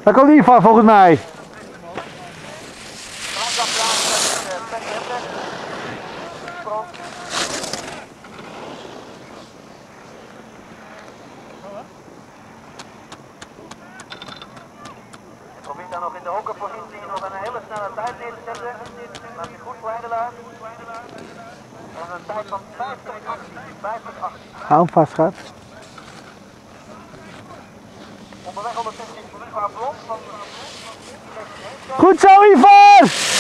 Daar komt Ivar volgens mij. Probeer dan nog in de hokkenpositie nog een hele snelle tijd neer te zetten. Laat je goed glijden laten. En een tijd van 50-18. Hou hem vast, schat. Onderweg ondertussen is Ivar Blom van... Goed zo, Ivar!